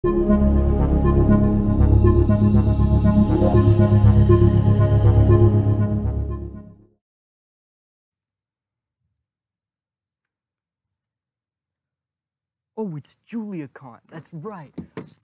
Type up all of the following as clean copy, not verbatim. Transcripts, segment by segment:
Oh, it's JuliaCon. That's right.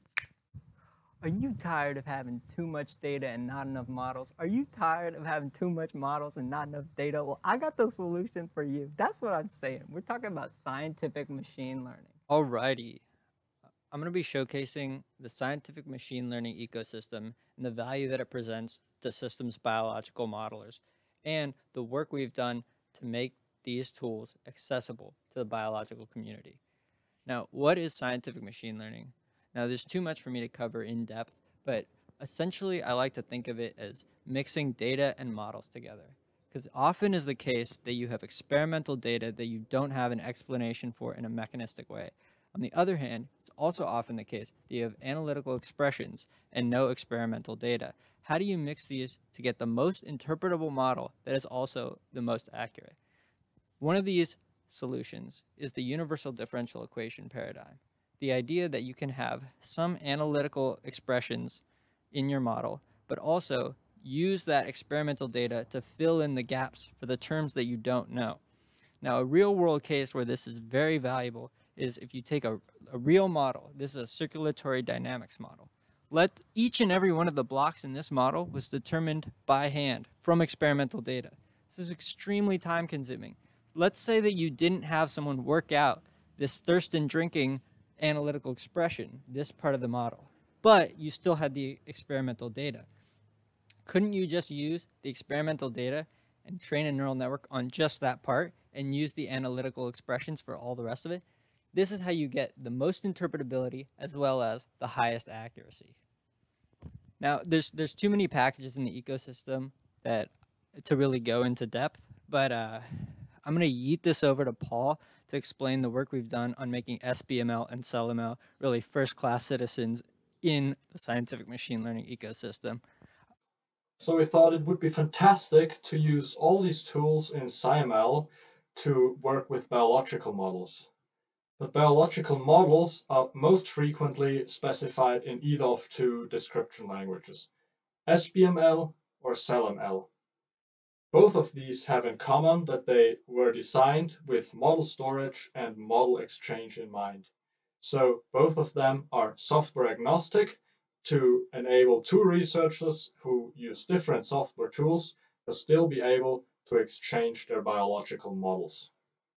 Are you tired of having too much data and not enough models? Are you tired of having too much models and not enough data? Well, I got the solution for you. That's what I'm saying. We're talking about scientific machine learning. Alrighty, I'm going to be showcasing the scientific machine learning ecosystem and the value that it presents to systems biological modelers, and the work we've done to make these tools accessible to the biological community. Now, what is scientific machine learning? Now, there's too much for me to cover in depth, but essentially I like to think of it as mixing data and models together. Because often is the case that you have experimental data that you don't have an explanation for in a mechanistic way. On the other hand, it's also often the case that you have analytical expressions and no experimental data. How do you mix these to get the most interpretable model that is also the most accurate? One of these solutions is the universal differential equation paradigm. The idea that you can have some analytical expressions in your model, but also use that experimental data to fill in the gaps for the terms that you don't know. Now, a real world case where this is very valuable is if you take a real model. This is a circulatory dynamics model. Let each and every one of the blocks in this model was determined by hand from experimental data. This is extremely time consuming. Let's say that you didn't have someone work out this thirst and drinking analytical expression, this part of the model, but you still had the experimental data. Couldn't you just use the experimental data and train a neural network on just that part and use the analytical expressions for all the rest of it? This is how you get the most interpretability as well as the highest accuracy. Now, there's too many packages in the ecosystem that to really go into depth, but I'm going to yeet this over to Paul to explain the work we've done on making SBML and CellML really first-class citizens in the scientific machine learning ecosystem. So we thought it would be fantastic to use all these tools in SciML to work with biological models. But biological models are most frequently specified in either of two description languages, SBML or CellML. Both of these have in common that they were designed with model storage and model exchange in mind. So both of them are software agnostic to enable two researchers who use different software tools to still be able to exchange their biological models.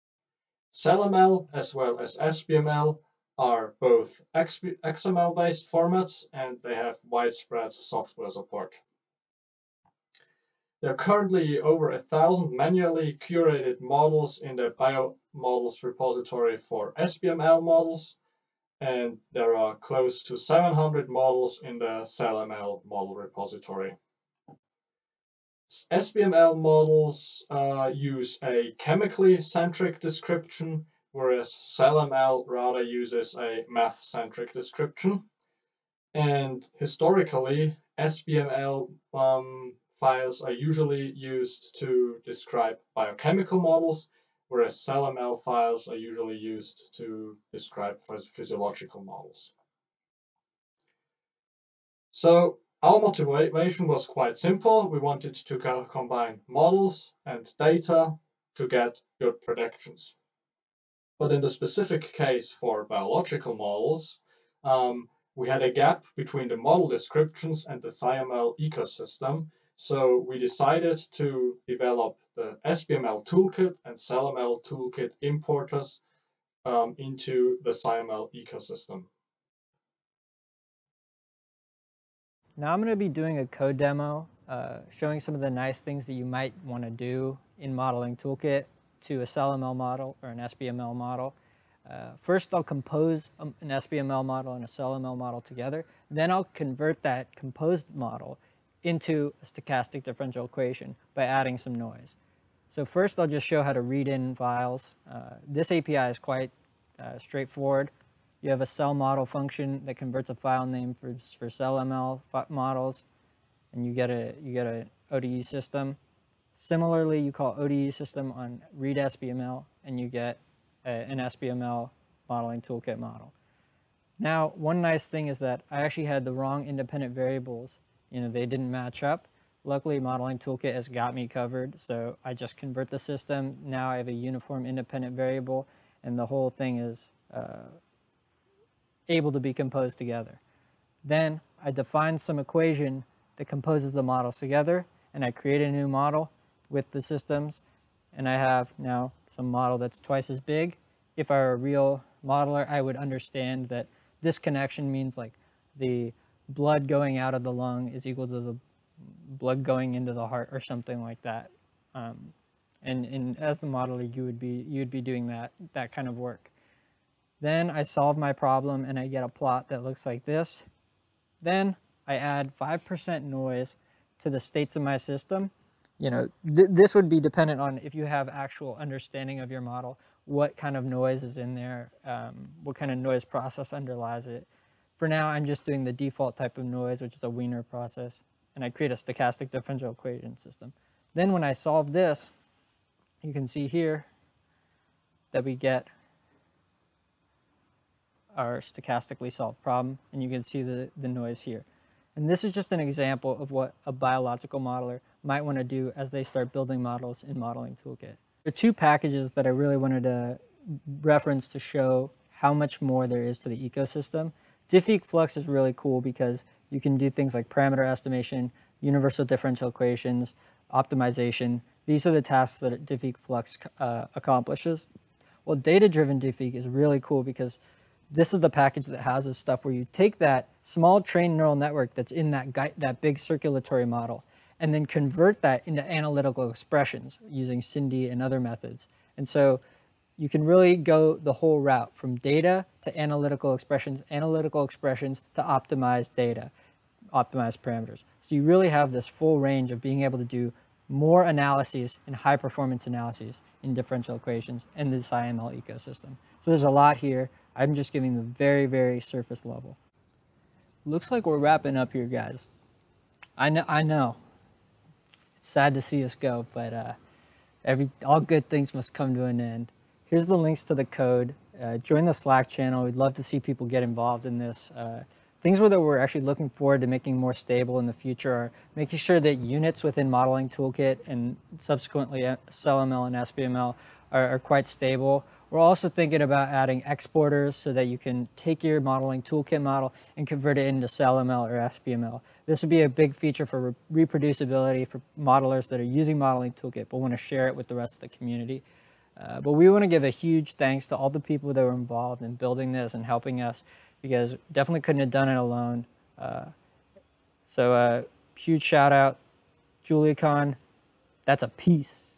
CellML as well as SBML are both XML-based formats, and they have widespread software support. There are currently over 1,000 manually curated models in the BioModels repository for SBML models, and there are close to 700 models in the CellML model repository. SBML models use a chemically centric description, whereas CellML rather uses a math-centric description. And historically, SBML files are usually used to describe biochemical models, whereas CellML files are usually used to describe physiological models. So our motivation was quite simple. We wanted to combine models and data to get good predictions. But in the specific case for biological models, we had a gap between the model descriptions and the SciML ecosystem. So we decided to develop the SBML toolkit and CellML toolkit importers into the SciML ecosystem. Now I'm going to be doing a code demo showing some of the nice things that you might want to do in Modeling Toolkit to a CellML model or an SBML model. First, I'll compose an SBML model and a CellML model together. Then I'll convert that composed model into a stochastic differential equation by adding some noise. So first, I'll just show how to read in files. This API is quite straightforward. You have a cell model function that converts a file name for CellML models, and you get an ODE system. Similarly, you call ODE system on read SBML, and you get an SBML modeling toolkit model. Now, one nice thing is that I actually had the wrong independent variables. They didn't match up. Luckily, Modeling Toolkit has got me covered, so I just convert the system. Now I have a uniform independent variable, and the whole thing is able to be composed together. Then I define some equation that composes the models together, and I create a new model with the systems, and I have now some model that's twice as big. If I were a real modeler, I would understand that this connection means like the blood going out of the lung is equal to the blood going into the heart or something like that. And as the modeler, you'd be doing that kind of work. Then I solve my problem and I get a plot that looks like this. Then I add 5% noise to the states of my system. This would be dependent on if you have actual understanding of your model, what kind of noise is in there, what kind of noise process underlies it. For now, I'm just doing the default type of noise, which is a Wiener process, and I create a stochastic differential equation system. Then when I solve this, you can see here that we get our stochastically solved problem, and you can see the noise here. And this is just an example of what a biological modeler might want to do as they start building models in Modeling Toolkit. There are two packages that I really wanted to reference to show how much more there is to the ecosystem. Diffeq is really cool because you can do things like parameter estimation, universal differential equations, optimization. These are the tasks that Diffeq accomplishes. Well, data-driven Diffeq is really cool because this is the package that houses stuff where you take that small trained neural network that's in that big circulatory model and then convert that into analytical expressions using Cindy and other methods. And so you can really go the whole route from data to analytical expressions to optimized data, optimized parameters. So you really have this full range of being able to do more analyses and high performance analyses in differential equations and the SciML ecosystem. So there's a lot here. I'm just giving the very, very surface level. Looks like we're wrapping up here, guys. I know. It's sad to see us go, but all good things must come to an end. Here's the links to the code. Join the Slack channel. We'd love to see people get involved in this. Things that we're actually looking forward to making more stable in the future are making sure that units within Modeling Toolkit and subsequently CellML and SBML are quite stable. We're also thinking about adding exporters so that you can take your Modeling Toolkit model and convert it into CellML or SBML. This would be a big feature for reproducibility for modelers that are using Modeling Toolkit but want to share it with the rest of the community. But we want to give a huge thanks to all the people that were involved in building this and helping us, because definitely couldn't have done it alone. So huge shout out, JuliaCon, that's a piece.